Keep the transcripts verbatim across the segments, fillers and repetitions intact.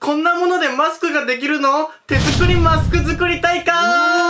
こんなものでマスクができるの？手作りマスク作り大会。ど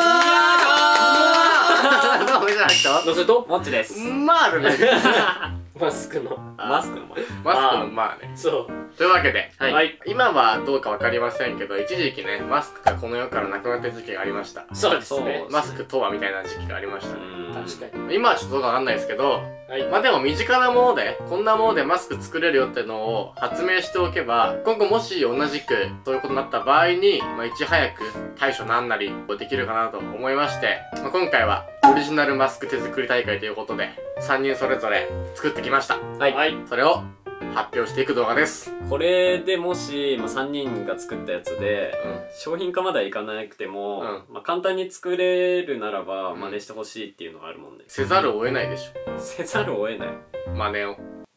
うもじゃなくてどうするともっちです。 まああるね。 マスクのマスクのマスクのまあね。 そうというわけで、 はい、 今はどうかわかりませんけど、一時期ねマスクがこの世からなくなった時期がありました。 そうですね。 マスクとはみたいな時期がありましたね。 確かに。 今はちょっとどうかわかんないですけど、はい、まあでも身近なものでこんなものでマスク作れるよってのを発明しておけば、今後もし同じくそういうことになった場合に、まあ、いち早く対処なんなりできるかなと思いまして、まあ、今回はオリジナルマスク手作り大会ということでさんにんそれぞれ作ってきました。はい、はい、それを発表していく動画です。 これでもし、まあ、さんにんが作ったやつで、うん、商品化まではいかなくても、うん、まあ、簡単に作れるならば真似してほしいっていうのがあるもんね。 せざるを得ないでしょ。 せざるを得ない。 真似を。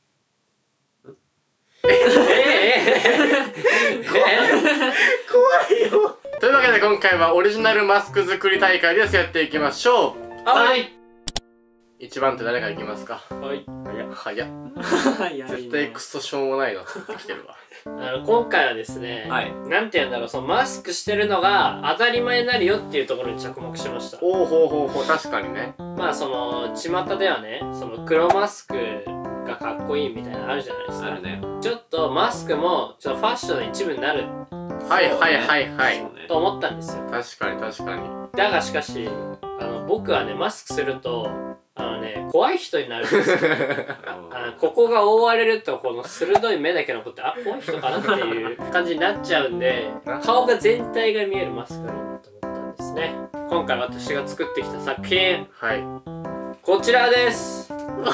ええ怖いよ。というわけで今回はオリジナルマスク作り大会です。やっていきましょう。 はい。 一番手誰からいきますか。 はい。 早っ。絶対クソしょうもないの作ってきてるわ。 あの今回はですね、はい、なんて言うんだろう、そのマスクしてるのが当たり前になるよっていうところに着目しました。 おおほうほうほう、確かにね。 まあその巷ではね、その黒マスクがかっこいいみたいなのあるじゃないですか。あるね。ちょっとマスクもちょっとファッションの一部になる。 はいはいはいはい。 と思ったんですよ。 確かに確かに。 だがしかし、あの僕はねマスクすると。あのね、怖い人になるんですよ。あのここが覆われるとこの鋭い目だけ残って、あ、怖い人かなっていう感じになっちゃうんで、顔が全体が見えるマスクがいいなと思ったんですね。今回私が作ってきた作品、はい、こちらです。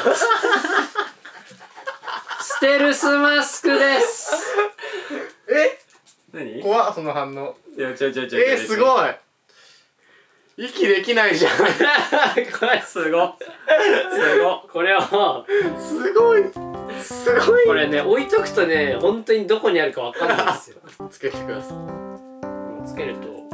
ステルスマスクです。 え？ 何？ 怖っ、その反応。 いや、違う違う違う。 えー、すごい。息できないじゃん。これすごすごこれをすごいすごいこれね置いとくとね本当にどこにあるかわかんないですよ。 つけてください。 つけるとこ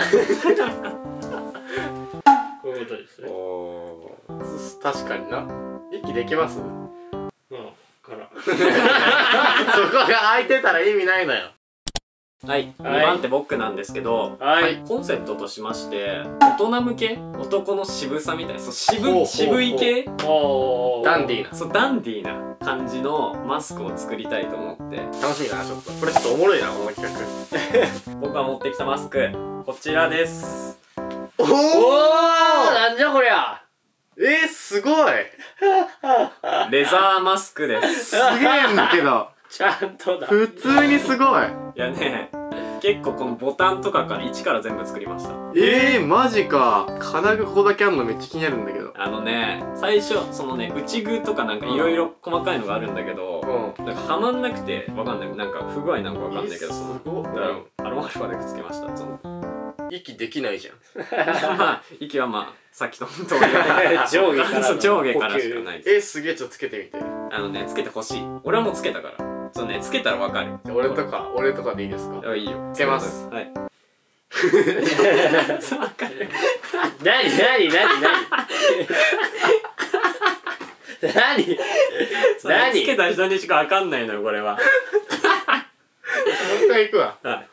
ういうことですね。 おー、確かにな。息できます？うん、 からそこが空いてたら意味ないのよ。 はい、にばん手僕なんですけど、はい、コンセプトとしまして大人向け、男の渋さみたいな、そう渋渋い系、 ダンディーな、 そうダンディーな感じのマスクを作りたいと思って。 楽しみだな。ちょっとこれちょっとおもろいな、この企画。 僕が持ってきたマスクこちらです。 おお、 なんじゃこりゃ。 えー、すごい。 レザーマスクです。 すげえんだけどちゃんとだ。 普通にすごい。 いやね、結構このボタンとかから一から全部作りました。 えー、マジか。金具ここだけあるのめっちゃ気になるんだけど。 あのね、最初そのね、内具とかなんかいろいろ細かいのがあるんだけど、うん、なんかはまんなくてわかんない、なんか不具合なんかわかんないけど、すごい。だからアロマアルファでくっつけました。その息できないじゃん。 まあ息はまあさっきの通り上下からの上下からしかないです。 えー、すげえ、ちょっとつけてみて。 あのね、つけてほしい。俺はもうつけたから。そうね、つけたらわかる。 俺とか、俺とかでいいですか？ いいよ。 つけます。 はい。 わかる。なになになになになになにつけた人にしかわかんないのよ、これは。 もう一回いくわ。 はい。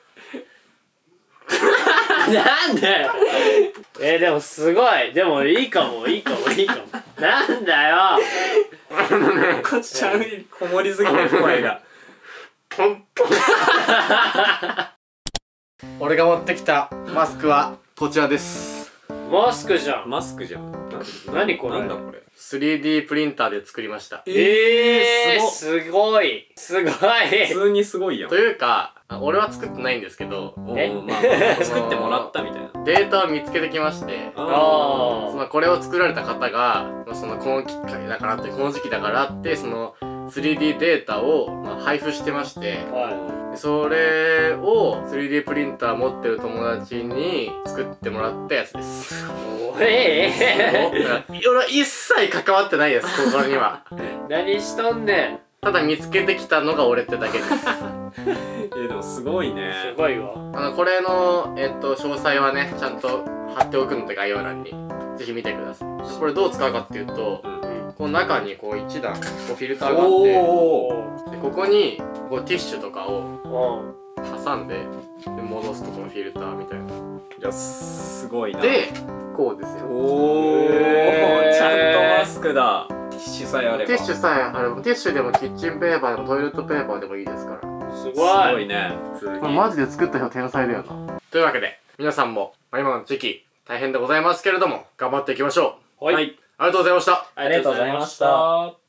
なんだよ。えー、でもすごい。でもいいかもいいかもいいかも。なんだよ。 あのね、こっちゃうにこもりすぎて声が。 ポンポン。俺が持ってきたマスクはこちらです。 マスクじゃん。 マスクじゃん。 何これ。 なんだこれ。 スリーディー プリンターで作りました。 えー、すごいすごい。 普通にすごいやん。 というか、俺は作ってないんですけど、 え、まあ、作ってもらったみたいなデータを見つけてきまして、あそのこれを作られた方がそのこの機会だからってこの時期だからってその スリーディー データをまあ配布してまして、はい、それを スリーディー プリンター持ってる友達に作ってもらったやつです。 ええー、俺は一切関わってないです、ここには。 何しとんねん。 ただ見つけてきたのが俺ってだけです。 え、でもすごいね。 すごいわ。 あのこれのえっと詳細はねちゃんと貼っておくので概要欄にぜひ見てください。これどう使うかっていうと、うん、この中にこう一段こうフィルターがあって、でここにこうティッシュとかを挟んでで戻すとこのフィルターみたいな。 いやすごいな。 でこうですよ。 おー、ちゃんとマスクだ。ティッシュさえあれば。 ティッシュさえあれば、ティッシュでもキッチンペーパーでもトイレットペーパーでもいいですから。 すごい。 すごいね。 これマジで作った人天才だよな。というわけで皆さんも、まあ、今の時期大変でございますけれども頑張っていきましょう。 はい、 はい、 ありがとうございました。 ありがとうございました。